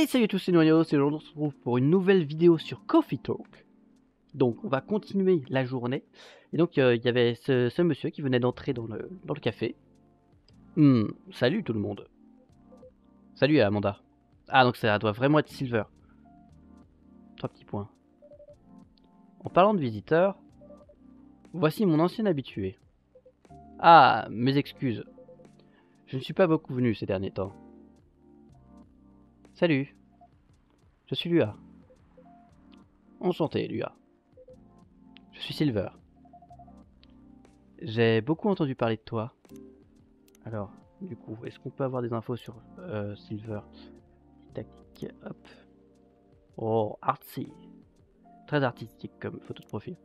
Et salut à tous, c'est Noyos, et aujourd'hui on se retrouve pour une nouvelle vidéo sur Coffee Talk. Donc on va continuer la journée. Et donc il y avait ce monsieur qui venait d'entrer dans le café. Salut tout le monde. Salut Amanda. Ah donc ça doit vraiment être Silver. 3 petits points. En parlant de visiteurs, voici mon ancien habitué. Ah, mes excuses. Je ne suis pas beaucoup venu ces derniers temps. Salut. Je suis Lua. Enchanté, Lua. Je suis Silver. J'ai beaucoup entendu parler de toi. Alors, du coup, est-ce qu'on peut avoir des infos sur Silver? Tac, hop. Oh, artsy. Très artistique comme photo de profil.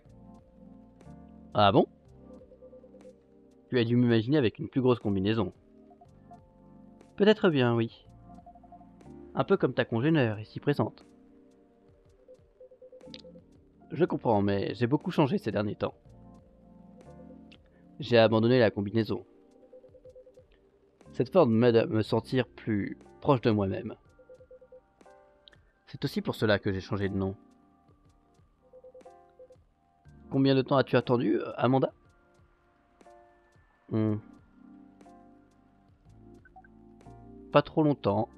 Ah bon? Tu as dû m'imaginer avec une plus grosse combinaison. Peut-être bien, oui. Un peu comme ta congénère, ici présente. Je comprends, mais j'ai beaucoup changé ces derniers temps. J'ai abandonné la combinaison. Cette forme m'aide à me sentir plus proche de moi-même. C'est aussi pour cela que j'ai changé de nom. Combien de temps as-tu attendu, Amanda? Pas trop longtemps.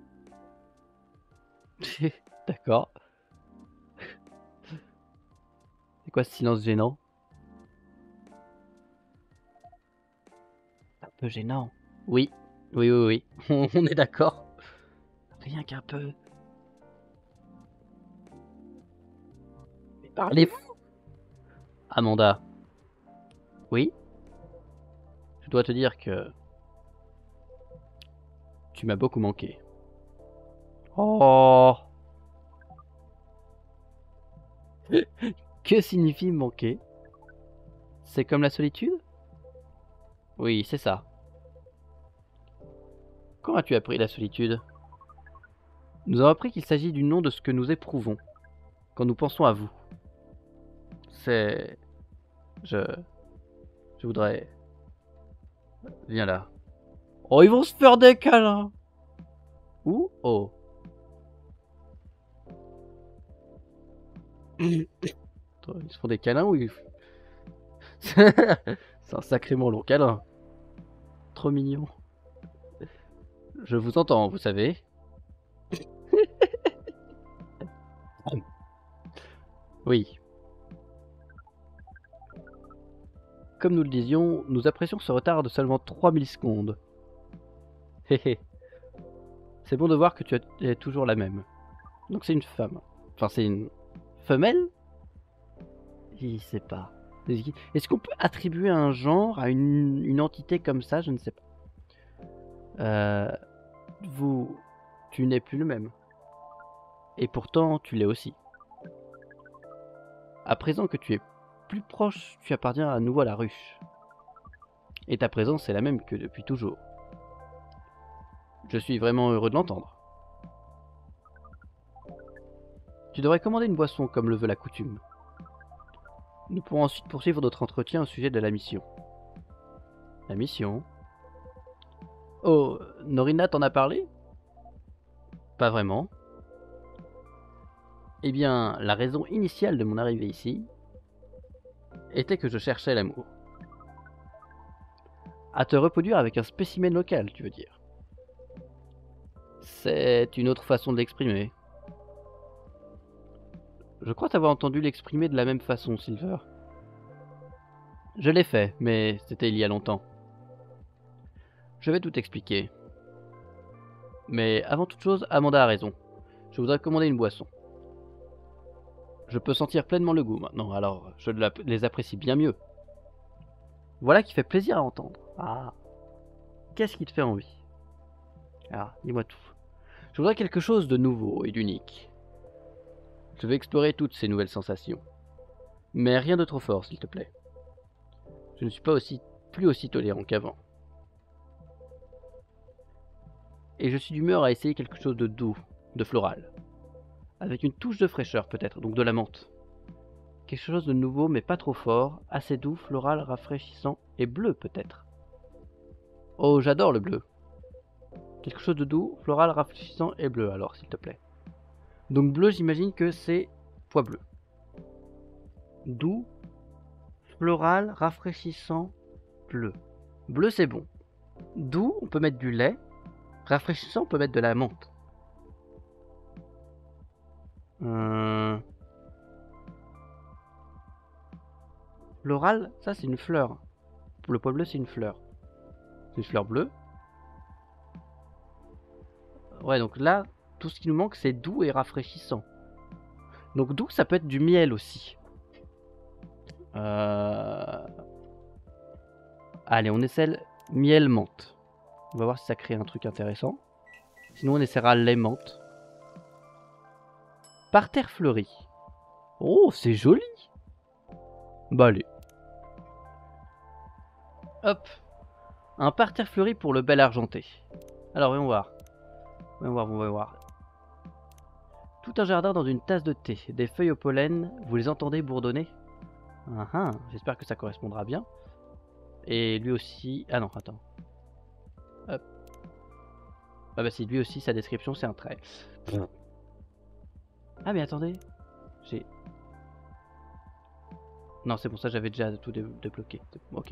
D'accord. C'est quoi ce silence gênant? Un peu gênant. Oui, oui. On est d'accord. Rien qu'un peu. Mais parlez-vous! Amanda. Oui? Je dois te dire que tu m'as beaucoup manqué. Oh! Que signifie manquer? C'est comme la solitude? Oui, c'est ça. Quand as-tu appris la solitude? Nous avons appris qu'il s'agit du nom de ce que nous éprouvons quand nous pensons à vous. C'est... Je voudrais... Viens là. Oh, ils vont se faire des câlins! Où? Oh. Ils se font des câlins ou ils... C'est un sacrément long câlin. Trop mignon. Je vous entends, vous savez. Oui. Comme nous le disions, nous apprécions ce retard de seulement 3 millisecondes. Hé. C'est bon de voir que tu es toujours la même. Donc c'est une femme. Enfin, c'est une femelle? Je sais pas. Est-ce qu'on peut attribuer un genre à une entité comme ça? Je ne sais pas. Tu n'es plus le même. Et pourtant, tu l'es aussi. À présent que tu es plus proche, tu appartiens à nouveau à la ruche. Et ta présence est la même que depuis toujours. Je suis vraiment heureux de l'entendre. Tu devrais commander une boisson comme le veut la coutume. Nous pourrons ensuite poursuivre notre entretien au sujet de la mission. La mission? Oh, Norina t'en a parlé? Pas vraiment. Eh bien, la raison initiale de mon arrivée ici était que je cherchais l'amour. À te reproduire avec un spécimen local, tu veux dire? C'est une autre façon de l'exprimer. Je crois t'avoir entendu l'exprimer de la même façon, Silver. Je l'ai fait, mais c'était il y a longtemps. Je vais tout expliquer. Mais avant toute chose, Amanda a raison. Je voudrais commander une boisson. Je peux sentir pleinement le goût maintenant, alors je les apprécie bien mieux. Voilà qui fait plaisir à entendre. Ah, qu'est-ce qui te fait envie? Ah, dis-moi tout. Je voudrais quelque chose de nouveau et d'unique. Je vais explorer toutes ces nouvelles sensations. Mais rien de trop fort, s'il te plaît. Je ne suis pas plus aussi tolérant qu'avant. Et je suis d'humeur à essayer quelque chose de doux, de floral. Avec une touche de fraîcheur peut-être, donc de la menthe. Quelque chose de nouveau mais pas trop fort, assez doux, floral, rafraîchissant et bleu peut-être. Oh, j'adore le bleu. Quelque chose de doux, floral, rafraîchissant et bleu, alors, s'il te plaît. Donc bleu, j'imagine que c'est pois bleu. Doux, floral, rafraîchissant, bleu. Bleu, c'est bon. Doux, on peut mettre du lait. Rafraîchissant, on peut mettre de la menthe. Floral, ça c'est une fleur. Pour le pois bleu, c'est une fleur. C'est une fleur bleue. Ouais, donc là, tout ce qui nous manque, c'est doux et rafraîchissant. Donc doux, ça peut être du miel aussi. Allez, on essaie miel menthe. On va voir si ça crée un truc intéressant. Sinon, on essaiera lait menthe. Parterre fleuri. Oh, c'est joli. Bah allez. Hop. Un parterre fleuri pour le bel argenté. Alors, voyons voir. Voyons voir. Tout un jardin dans une tasse de thé. Des feuilles au pollen. Vous les entendez bourdonner? J'espère que ça correspondra bien. Et lui aussi... Ah non, attends. Hop. Ah bah si, lui aussi, sa description, c'est un trait. Ah mais attendez. J'ai... Non, c'est bon, ça j'avais déjà tout débloqué. Ok.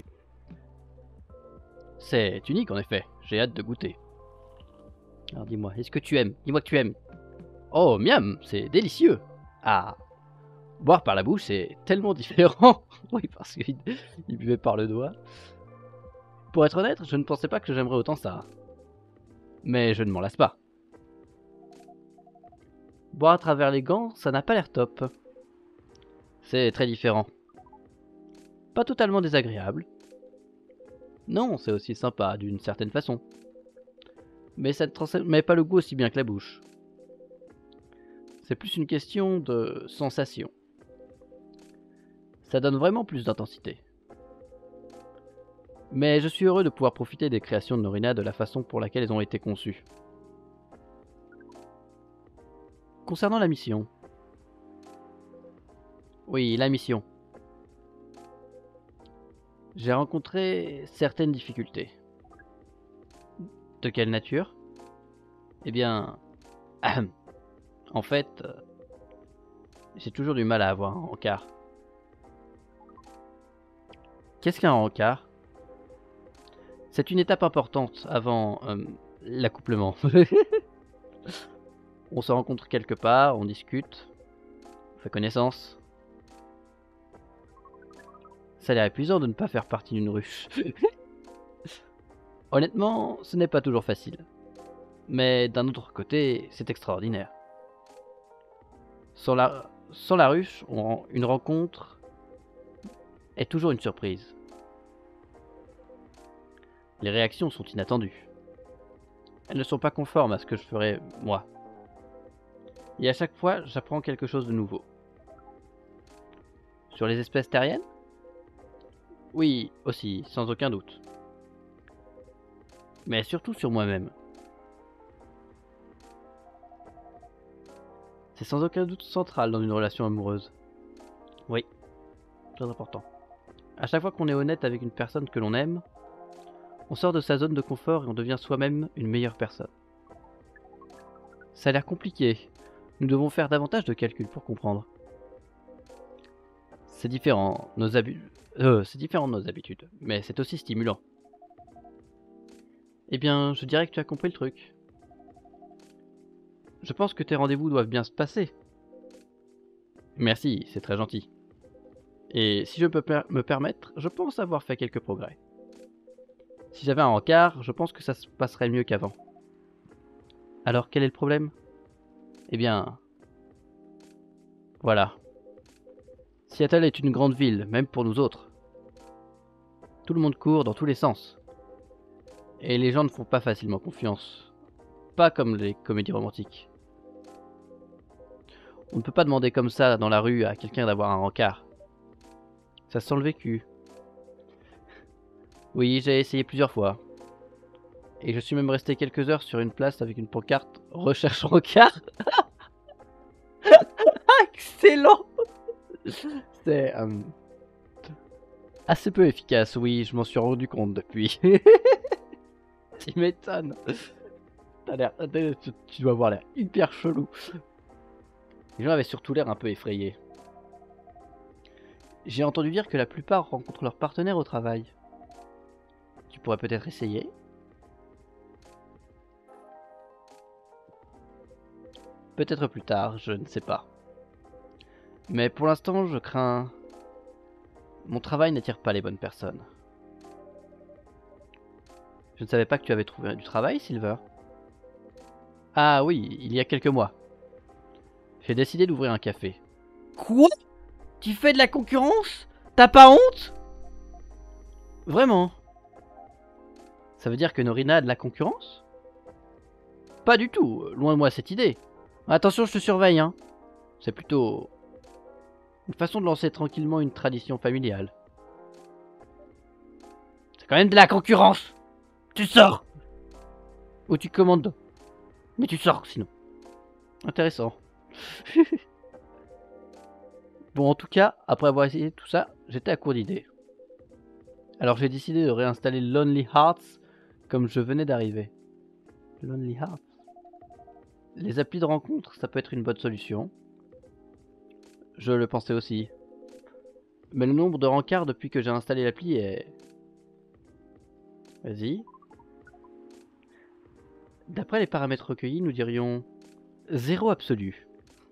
C'est unique en effet. J'ai hâte de goûter. Alors dis-moi, est-ce que tu aimes? Dis-moi que tu aimes. Oh, miam, c'est délicieux. Ah. Boire par la bouche, c'est tellement différent. Oui, parce qu'il buvait par le doigt. Pour être honnête, je ne pensais pas que j'aimerais autant ça. Mais je ne m'en lasse pas. Boire à travers les gants, ça n'a pas l'air top. C'est très différent. Pas totalement désagréable. Non, c'est aussi sympa, d'une certaine façon. Mais ça ne transmet pas le goût aussi bien que la bouche. C'est plus une question de sensation. Ça donne vraiment plus d'intensité. Mais je suis heureux de pouvoir profiter des créations de Norina de la façon pour laquelle elles ont été conçues. Concernant la mission. Oui, la mission. J'ai rencontré certaines difficultés. De quelle nature? Eh bien... en fait... j'ai toujours du mal à avoir un rencard. Qu'est-ce qu'un rencard? C'est une étape importante avant l'accouplement. On se rencontre quelque part, on discute, on fait connaissance. Ça a l'air épuisant de ne pas faire partie d'une ruche. Honnêtement, ce n'est pas toujours facile. Mais d'un autre côté, c'est extraordinaire. Sans la ruche, une rencontre est toujours une surprise. Les réactions sont inattendues. Elles ne sont pas conformes à ce que je ferais moi. Et à chaque fois, j'apprends quelque chose de nouveau. Sur les espèces terriennes? Oui, aussi, sans aucun doute. Mais surtout sur moi-même. C'est sans aucun doute central dans une relation amoureuse. Oui, très important. À chaque fois qu'on est honnête avec une personne que l'on aime, on sort de sa zone de confort et on devient soi-même une meilleure personne. Ça a l'air compliqué. Nous devons faire davantage de calculs pour comprendre. C'est différent, c'est différent de nos habitudes, mais c'est aussi stimulant. Eh bien, je dirais que tu as compris le truc. Je pense que tes rendez-vous doivent bien se passer. Merci, c'est très gentil. Et si je peux me permettre, je pense avoir fait quelques progrès. Si j'avais un rencard, je pense que ça se passerait mieux qu'avant. Alors, quel est le problème? Eh bien... voilà. Seattle est une grande ville, même pour nous autres. Tout le monde court dans tous les sens. Et les gens ne font pas facilement confiance. Pas comme les comédies romantiques. On ne peut pas demander comme ça dans la rue à quelqu'un d'avoir un rencard. Ça sent le vécu. Oui, j'ai essayé plusieurs fois. Et je suis même resté quelques heures sur une place avec une pancarte « Recherche rencard ». Excellent. C'est assez peu efficace, oui, je m'en suis rendu compte depuis. Tu m'étonnes. T'as l'air... Tu dois avoir l'air hyper chelou. Les gens avaient surtout l'air un peu effrayés. J'ai entendu dire que la plupart rencontrent leur partenaire au travail. Tu pourrais peut-être essayer. Peut-être plus tard, je ne sais pas. Mais pour l'instant, je crains... Mon travail n'attire pas les bonnes personnes. Je ne savais pas que tu avais trouvé du travail, Silver. Ah oui, il y a quelques mois. J'ai décidé d'ouvrir un café. Quoi? Tu fais de la concurrence? T'as pas honte? Vraiment? Ça veut dire que Norina a de la concurrence? Pas du tout, loin de moi cette idée. Attention, je te surveille, hein. C'est plutôt une façon de lancer tranquillement une tradition familiale. C'est quand même de la concurrence. Tu sors. Ou tu commandes. Mais tu sors sinon. Intéressant. Bon, en tout cas, après avoir essayé tout ça, j'étais à court d'idées. Alors j'ai décidé de réinstaller Lonely Hearts comme je venais d'arriver. Lonely Hearts. Les applis de rencontre, ça peut être une bonne solution. Je le pensais aussi. Mais le nombre de rencarts depuis que j'ai installé l'appli est... Vas-y. D'après les paramètres recueillis, nous dirions 0 absolu.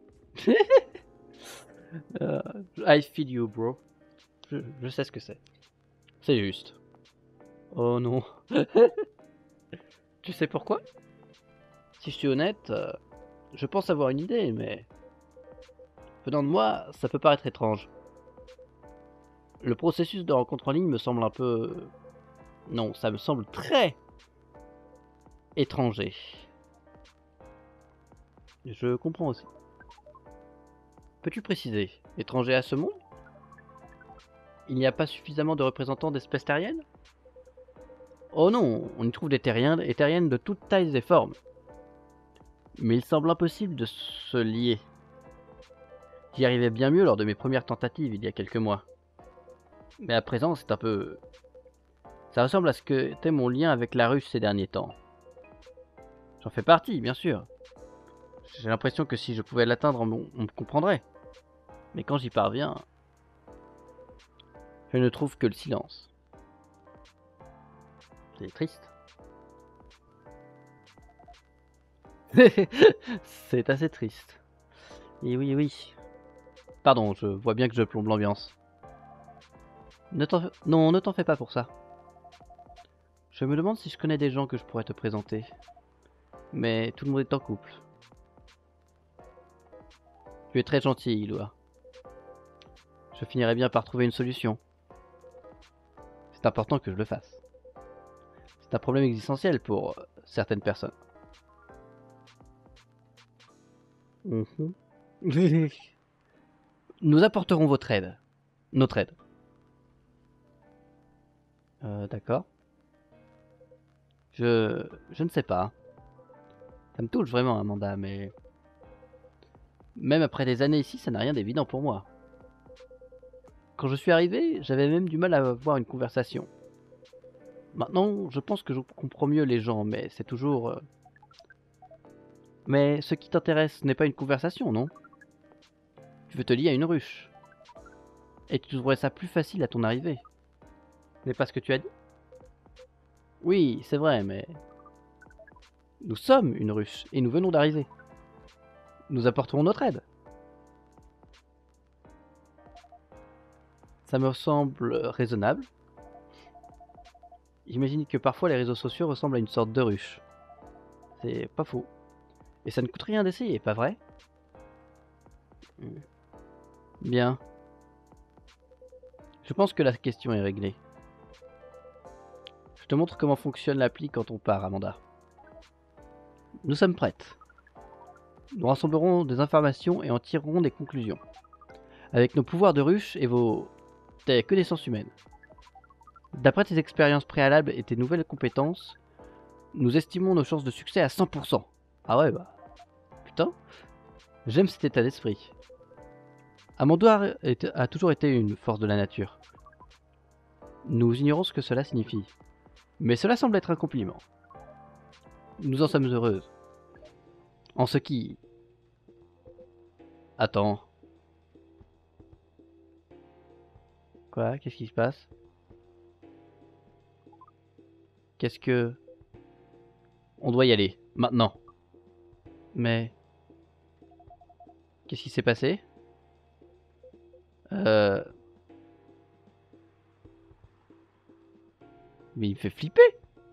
I feel you, bro. Je sais ce que c'est. C'est juste. Oh non. Tu sais pourquoi? Si je suis honnête, je pense avoir une idée, mais... Venant de moi, ça peut paraître étrange. Le processus de rencontre en ligne me semble un peu... Non, ça me semble très... étranger. Je comprends aussi. Peux-tu préciser? Étranger à ce monde? Il n'y a pas suffisamment de représentants d'espèces terriennes? Oh non, on y trouve des terriens et terriennes de toutes tailles et formes. Mais il semble impossible de se lier. J'y arrivais bien mieux lors de mes premières tentatives il y a quelques mois. Mais à présent, c'est un peu... Ça ressemble à ce que était mon lien avec la ruche ces derniers temps. J'en fais partie, bien sûr. J'ai l'impression que si je pouvais l'atteindre, on me comprendrait. Mais quand j'y parviens, je ne trouve que le silence. C'est triste. C'est assez triste. Et oui, oui. Pardon, je vois bien que je plombe l'ambiance. Non, ne t'en fais pas pour ça. Je me demande si je connais des gens que je pourrais te présenter. Mais tout le monde est en couple. Tu es très gentil, Ilua. Je finirai bien par trouver une solution. C'est important que je le fasse. C'est un problème existentiel pour certaines personnes. Nous apporterons votre aide. Notre aide. D'accord. Je ne sais pas. Ça me touche vraiment, Amanda, mais... Même après des années ici, ça n'a rien d'évident pour moi. Quand je suis arrivé, j'avais même du mal à avoir une conversation. Maintenant, je pense que je comprends mieux les gens, mais c'est toujours... Mais ce qui t'intéresse n'est pas une conversation, non? Tu veux te lier à une ruche. Et tu trouverais ça plus facile à ton arrivée. Ce n'est pas ce que tu as dit? Oui, c'est vrai, mais... Nous sommes une ruche, et nous venons d'arriver. Nous apporterons notre aide. Ça me semble raisonnable. J'imagine que parfois les réseaux sociaux ressemblent à une sorte de ruche. C'est pas faux. Et ça ne coûte rien d'essayer, pas vrai? Bien. Je pense que la question est réglée. Je te montre comment fonctionne l'appli quand on part, Amanda. Nous sommes prêtes. Nous rassemblerons des informations et en tirerons des conclusions. Avec nos pouvoirs de ruche et tes connaissances humaines. D'après tes expériences préalables et tes nouvelles compétences, nous estimons nos chances de succès à 100%. Ah ouais, bah... Putain. J'aime cet état d'esprit. Amanda a toujours été une force de la nature. Nous ignorons ce que cela signifie. Mais cela semble être un compliment. Nous en sommes heureuses. En ce qui... Attends. Quoi? Qu'est-ce qui se passe? Qu'est-ce que... On doit y aller, maintenant. Mais... Qu'est-ce qui s'est passé? Mais il me fait flipper.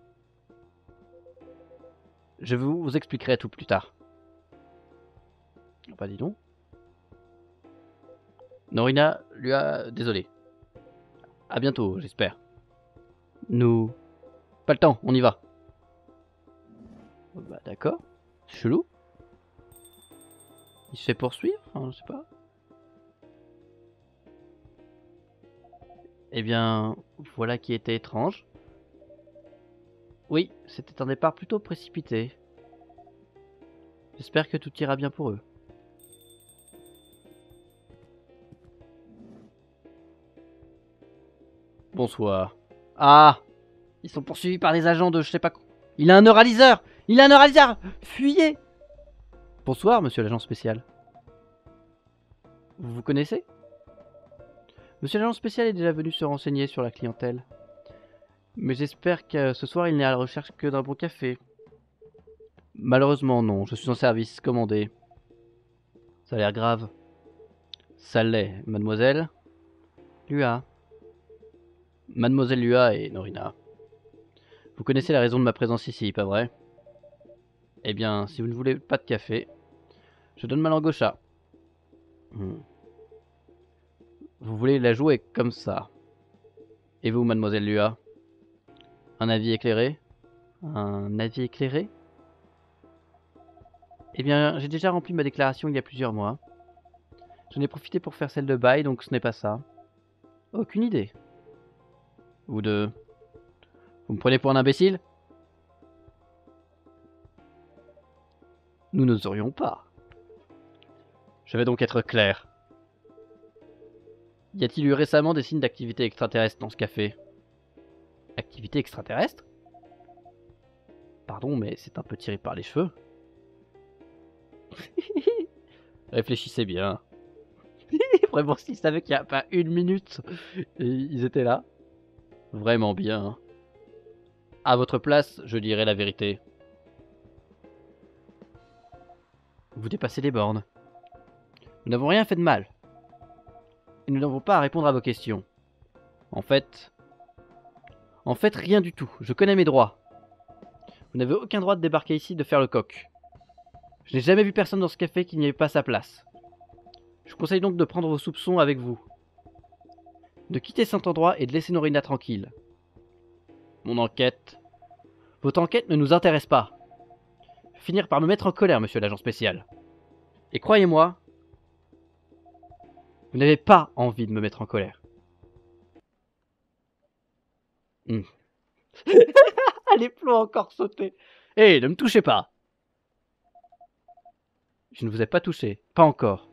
Je vous expliquerai tout plus tard. Bah dis donc. Norina lui a... Désolé. À bientôt, j'espère. Nous... Pas le temps, on y va. Bah d'accord. C'est chelou. Il se fait poursuivre? Enfin, je sais pas. Eh bien, voilà qui était étrange. Oui, c'était un départ plutôt précipité. J'espère que tout ira bien pour eux. Bonsoir. Ah! Ils sont poursuivis par des agents de je sais pas quoi. Il a un neuraliseur! Il a un neuraliseur! Fuyez! Bonsoir, monsieur l'agent spécial. Vous vous connaissez? Monsieur l'agent spécial est déjà venu se renseigner sur la clientèle. Mais j'espère que ce soir il n'est à la recherche que d'un bon café. Malheureusement non, je suis en service, commandé. Ça a l'air grave. Ça l'est, mademoiselle. Lua. Mademoiselle Lua et Norina. Vous connaissez la raison de ma présence ici, pas vrai? Eh bien, si vous ne voulez pas de café, je donne ma langue au chat. Vous voulez la jouer comme ça. Et vous, mademoiselle Lua? Un avis éclairé? Un avis éclairé? Eh bien, j'ai déjà rempli ma déclaration il y a plusieurs mois. J'en ai profité pour faire celle de bail, donc ce n'est pas ça. Aucune idée. Vous deux. Vous me prenez pour un imbécile? Nous n'oserions pas. Je vais donc être clair. Y a-t-il eu récemment des signes d'activité extraterrestre dans ce café? Activité extraterrestre? Pardon, mais c'est un peu tiré par les cheveux. Réfléchissez bien. Vraiment, s'ils savaient qu'il n'y a pas une minute, et ils étaient là. Vraiment bien. À votre place, je dirais la vérité. Vous dépassez les bornes. Nous n'avons rien fait de mal. Et nous n'avons pas à répondre à vos questions. En fait, rien du tout. Je connais mes droits. Vous n'avez aucun droit de débarquer ici, de faire le coq. Je n'ai jamais vu personne dans ce café qui n'y avait pas sa place. Je vous conseille donc de prendre vos soupçons avec vous. De quitter cet endroit et de laisser Norina tranquille. Votre enquête ne nous intéresse pas. Finir par me mettre en colère, monsieur l'agent spécial. Et croyez-moi, vous n'avez pas envie de me mettre en colère. Les plombs encore sauté. Hé, ne me touchez pas. Je ne vous ai pas touché. Pas encore.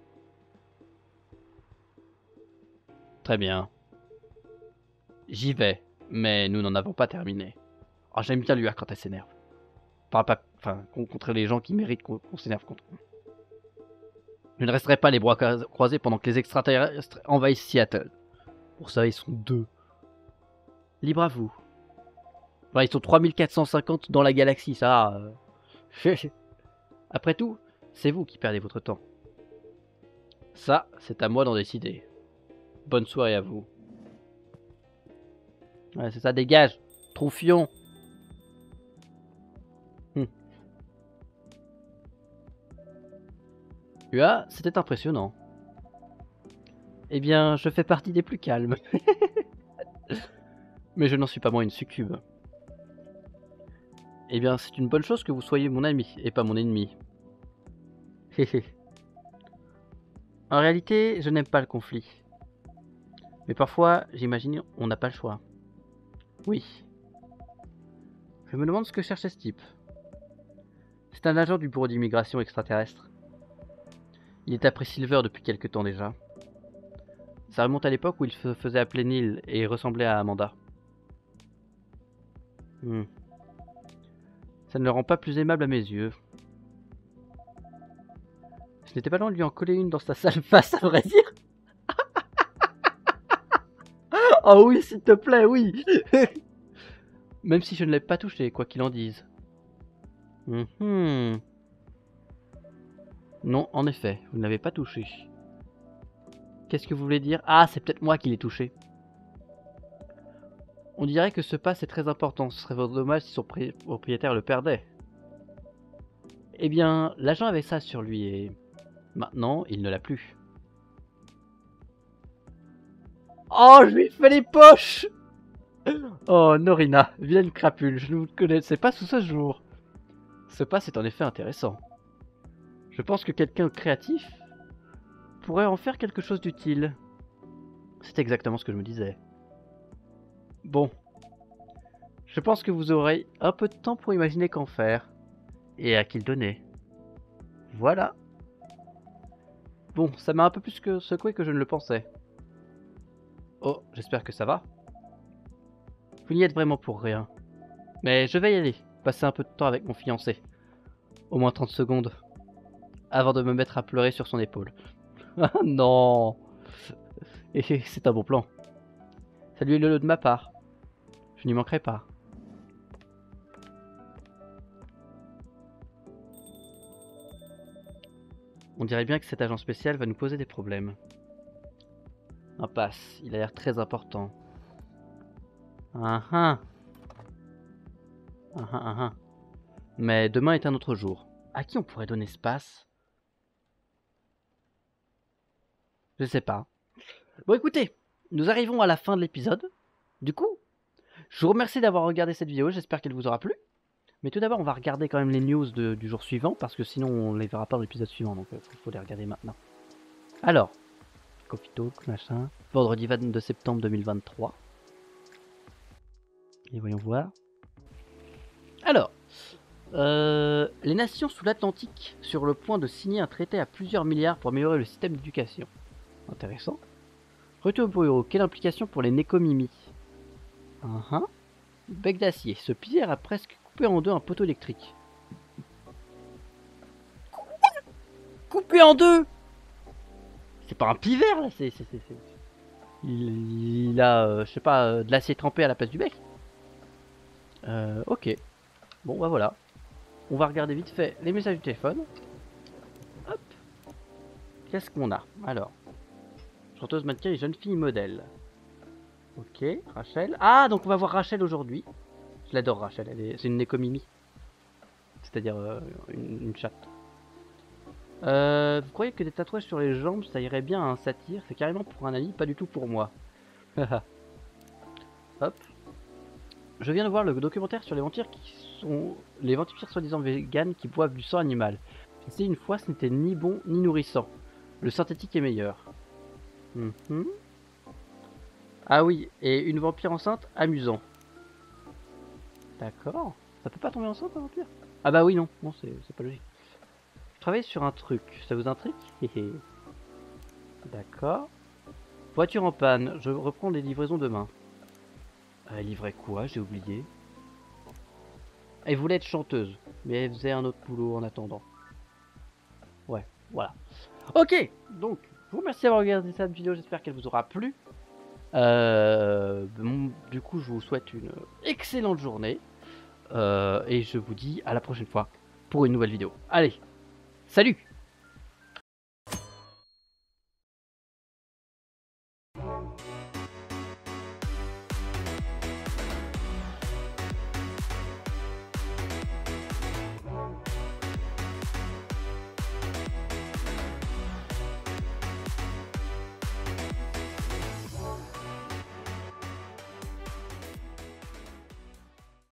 Très bien. J'y vais. Mais nous n'en avons pas terminé. Oh, j'aime bien Lua quand elle s'énerve. Enfin, contre les gens qui méritent qu'on s'énerve contre. Je ne resterai pas les bras croisés pendant que les extraterrestres envahissent Seattle. Pour ça, ils sont deux. Libre à vous. Enfin, ils sont 3450 dans la galaxie, ça... Après tout, c'est vous qui perdez votre temps. Ça, c'est à moi d'en décider. Bonne soirée à vous. Ouais, c'est ça, dégage. Troufion. Ua, c'était impressionnant. Eh bien, je fais partie des plus calmes. Mais je n'en suis pas moins une succube. Eh bien, c'est une bonne chose que vous soyez mon ami et pas mon ennemi. En réalité, je n'aime pas le conflit. Mais parfois, j'imagine, on n'a pas le choix. Oui. Je me demande ce que cherchait ce type. C'est un agent du bureau d'immigration extraterrestre. Il est après Silver depuis quelque temps déjà. Ça remonte à l'époque où il se faisait appeler Neil et ressemblait à Amanda. Ça ne le rend pas plus aimable à mes yeux. Je n'étais pas loin de lui en coller une dans sa sale face, à vrai dire. Oh oui, s'il te plaît, oui. Même si je ne l'ai pas touché, quoi qu'il en dise. Non, en effet, vous ne l'avez pas touché. Qu'est-ce que vous voulez dire? Ah, c'est peut-être moi qui l'ai touché. On dirait que ce passe est très important. Ce serait vraiment dommage si son propriétaire le perdait. Eh bien, l'agent avait ça sur lui et... maintenant, il ne l'a plus. Oh, je lui ai fait les poches! Oh, Norina, vilaine crapule, je ne vous connaissais pas sous ce jour. Ce passe est en effet intéressant. Je pense que quelqu'un de créatif pourrait en faire quelque chose d'utile. C'est exactement ce que je me disais. Bon. Je pense que vous aurez un peu de temps pour imaginer qu'en faire. Et à qui le donner. Voilà. Bon, ça m'a un peu plus que secoué que je ne le pensais. Oh, j'espère que ça va. Vous n'y êtes vraiment pour rien. Mais je vais y aller, passer un peu de temps avec mon fiancé. Au moins 30 secondes. Avant de me mettre à pleurer sur son épaule. Ah non. Et c'est un bon plan. Saluez-le de ma part. Je n'y manquerai pas. On dirait bien que cet agent spécial va nous poser des problèmes. Un pass, il a l'air très important. Mais demain est un autre jour. À qui on pourrait donner ce pass? Je sais pas. Bon écoutez, nous arrivons à la fin de l'épisode. Du coup, je vous remercie d'avoir regardé cette vidéo, j'espère qu'elle vous aura plu. Mais tout d'abord, on va regarder quand même les news du jour suivant, parce que sinon on les verra pas dans l'épisode suivant, donc il faut les regarder maintenant. Alors, Coffee Talk, machin, vendredi 22 septembre 2023. Et voyons voir. Alors, les nations sous l'Atlantique sur le point de signer un traité à plusieurs milliards pour améliorer le système d'éducation. Intéressant. Retour au bureau, quelle implication pour les Nekomimi? Bec d'acier, ce pierre a presque coupé en deux un poteau électrique. Coupé en deux? C'est pas un pivert là, Il a, je sais pas, de l'acier trempé à la place du bec. Ok. Bon bah voilà. On va regarder vite fait les messages du téléphone. Hop. Qu'est-ce qu'on a? Alors. Chanteuse, mannequin et jeune fille modèle. Ok, Rachel. Ah, donc on va voir Rachel aujourd'hui. Je l'adore Rachel, c'est une Nekomimi. C'est-à-dire une chatte. Vous croyez que des tatouages sur les jambes, ça irait bien à un satyre? C'est carrément pour un ami, pas du tout pour moi. Hop. Je viens de voir le documentaire sur les vampires qui sont... les vampires soi-disant véganes qui boivent du sang animal. J'ai essayé une fois, ce n'était ni bon ni nourrissant. Le synthétique est meilleur. Ah oui, et une vampire enceinte, amusant. D'accord. Ça peut pas tomber enceinte un vampire? Ah bah oui, non, non c'est pas logique. Je travaille sur un truc, ça vous intrigue? D'accord. Voiture en panne, je reprends les livraisons demain. Elle livrait quoi? J'ai oublié. Elle voulait être chanteuse, mais elle faisait un autre boulot en attendant. Ouais, voilà. Ok, donc, je vous remercie d'avoir regardé cette vidéo, j'espère qu'elle vous aura plu. Du coup, je vous souhaite une excellente journée. Et je vous dis à la prochaine fois pour une nouvelle vidéo. Allez, salut!